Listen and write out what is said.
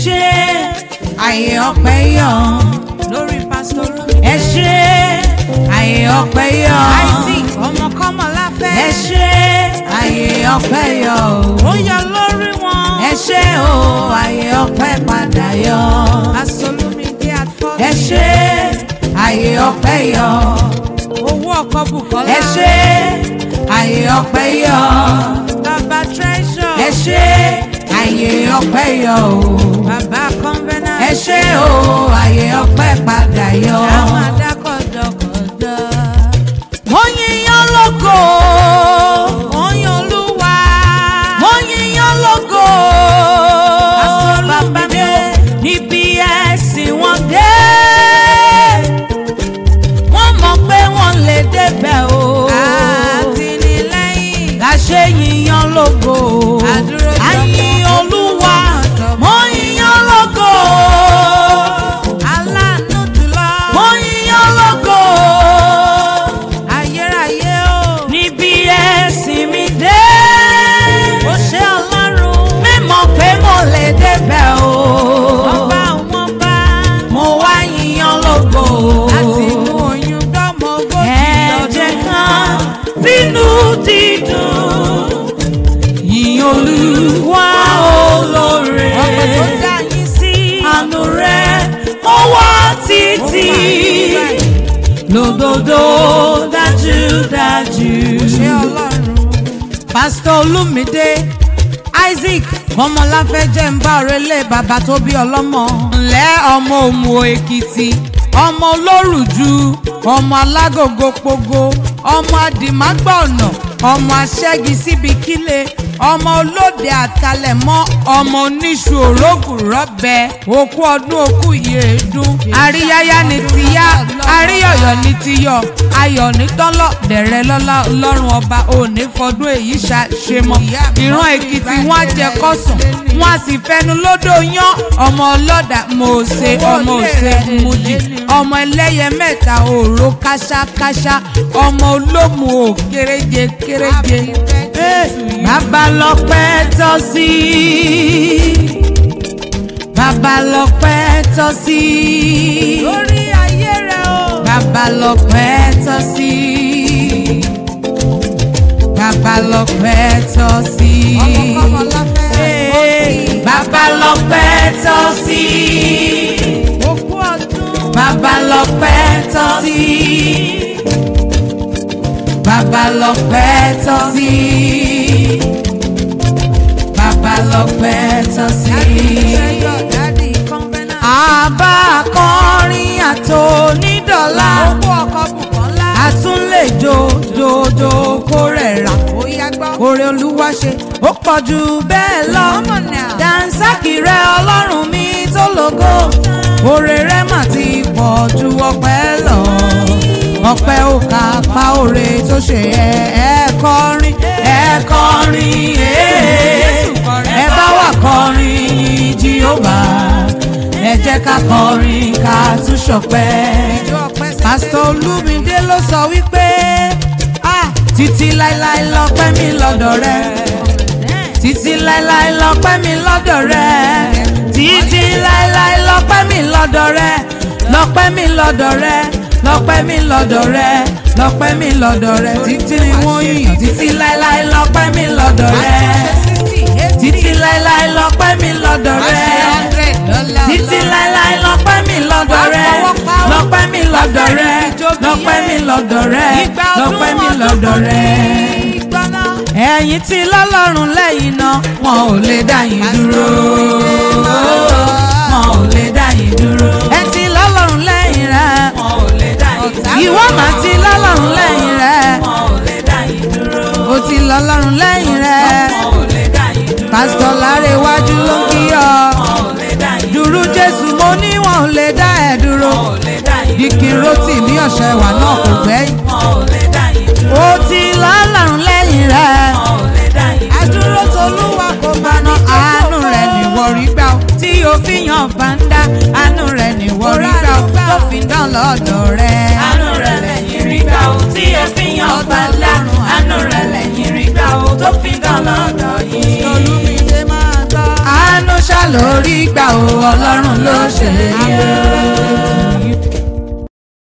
ṣé àyè ọpẹ́ yọ lórí pásítọ̀ ẹ ṣé àyè ọpẹ́ yọ Isaac ọmọkọ́mọ láfẹ́ ẹ ṣé àyè ọpẹ́ yọ ó yọ lórí wọn ẹ ṣé o àyè ọpẹ́ padà yọ Asolumide Adfọ́sí ẹ ṣé àyè ọpẹ́ yọ owó ọkọ̀ Bùkọ́lá ẹ ṣé àyè ọpẹ́ yọ bàbá treasure ẹ ṣé àyè ọpẹ́ yọ bàbá convener ẹ ṣé o àyè ọpẹ́ padà yọ. àwọn adákọ̀dọ̀kọ̀dọ̀ mo yíyan lógo oyin Olúwa mo yíyan lógo Asolumide bàbá mi níbi ẹ̀sìn wọn dé wọ́n mọ̀ pé wọ́n lè débẹ̀ o àtìlẹ́yìn láṣẹ yíyan lógo àyìn Olúwa mo yíyan lógo aláàánú jùlọ mo yíyan lógo ayérayé o níbi ẹ̀sìn mi dé ó ṣe Ọlọ́run mímọ̀ pé mo lè débẹ̀ o ọba àwọn ọba mo wá yíyan lógo láti mú oyún dọ́mọ ogójì ẹ̀jẹ̀ kan sínú dídùn yìn Olúwa olóore ọkọ̀ tó dá yín sí àánú rẹ̀ ó wá títí lódodo dájúdájú. ṣe Ọlọ́run Pásítọ̀ Olúmídé Isaac ọmọláfẹ́ jẹ́ ń bá òrèlé bàbá tó bí ọlọ́mọ. ǹlẹ́ ọmọ Òmù Èkìtì ọmọ Olórùjú ọmọ Alágògó Pogo ọmọ Adìmágbà ọ̀nà ọmọ Aṣẹ́gi síbi kílé ọmọ Olóde Àtàlẹ̀mọ́ ọmọ Oníṣu Òrógùn rọ́bẹ òkú ọdún òkú ìyèédún àríyáyá ni ti yá àríyọ̀yọ̀ ni ti yọ̀ ayọ̀ ní tọ́lọ̀ dẹ̀rẹ̀ lọ́lá Ọlọ́run ọba òní fọdún èyí ṣe mọ́ ìran Èkìtì wọn á jẹ kọ́sùn wọn á sì fẹnu lódò yán ọmọ ọlọ́dà mòóse ọmọ òsè mùjì ọmọ ẹlẹ́yẹ mẹ́ta òró káṣákáṣá ọmọ olómù ò kéréje kéréje bàbá lọ́pẹ́ tọ́ sí bàbá lọ́pẹ́ tọ́ sí lórí ayé rẹ o bàbá lọ́pẹ́ tọ́ sí bàbá lọ́pẹ́ tọ́ sí ọmọkọ́mọ láfẹ́ bàbá lọ́pẹ́ tọ́ sí òkú ọdún bàbá lọ́pẹ́ tọ́ sí bàbá lọ́pẹ́ tọ́ sí bàbá lọ́pẹ́ tọ́ sí. treasure daddy convener àbá akọrin àtònídọ́là owó ọkọ̀ Bùkọ́lá àtúnlẹ̀ jòjòjò kó rẹ̀ rà ó yá gbọ́ oore Olúwa ṣe ó pọ̀ jù bẹ́ẹ̀ lọ Come on now. dànsákì rẹ Ọlọ́run mi tó lógo oore rẹ mà ti pọ̀ ju ọpẹ́ lọ ọpẹ́ ò ká pa oore tó ṣe ẹ kọrin ẹ kọrin ẹ bá wà kọrin yìn Jèhófà ẹ jẹ́ ká kọrin ká tún ṣọpẹ́. ìjọ ọpẹ́ sí Pásítọ̀ Olúmídé ló sọ wípé títí láíláí lọ́pẹ́ mi lọ́dọ̀ rẹ títí láíláí lọ́pẹ́ mi lọ́dọ̀ rẹ títí láíláí lọ́pẹ́ mi lọ́dọ̀ rẹ lọ́pẹ́ mi lọ́dọ̀ rẹ lọ́pẹ́ mi lọ́dọ̀ rẹ lọ́pẹ́ mi lọ́dọ̀ rẹ títí ni wọ́n yìnyín títí láíláí lọ́pẹ́ mi lọ́dọ̀ rẹ títí láíláí lọ́pẹ́ mi lọ́dọ̀ rẹ títí láíláí lọ́pẹ́ mi lọ́dọ̀ rẹ lọ́pẹ́ mi lọ́dọ̀ rẹ lọ́pẹ́ mi lọ́dọ̀ rẹ lọ́pẹ́ mi lọ́dọ̀ rẹ. ẹ̀yin tí lọ́lọ́run lẹ́yìn náà wọn ò lè dá yín dúró wọn ò lè dá yín dúró. ẹ ti lọ́lọ́run lẹ́yìn rẹ wọn ò lè dá yín dúró. ìwọ mà ti lọ́lọ́run lẹ́yìn rẹ wọn ò lè dá yín dúró. o ti lọ́lọ́run lẹ́yìn rẹ wọn ò lè dá yín dúró. Pásítọ̀ Lárewájú ló ń kí ọ dúró Jésù mo ní wọn ò lè dá ẹ dúró Dikin Rotimi Ọ̀ṣẹ́wà náà kò gbẹ́yìn ó ti lọ́lọ́run lẹ́yìn rẹ̀ adúró tolúwa kò bá ná àánú rẹ̀ níwọ̀ rí gbà ó tí o fi yan fàǹdà àánú rẹ̀ níwọ̀ rí gbà ó tó fi dán lọ́dọ̀ rẹ̀ àánú rẹ̀ lẹ́yìn rí gbà ó tí o fi yan fàǹdà àánú rẹ̀ lẹ́yìn rí gbà ó tó fi dán lọ́dọ̀ yìí. Olúmídé máa gbọ́ àánú ṣàlọ́ lórí gbà o ọlọ́run ló ṣe é.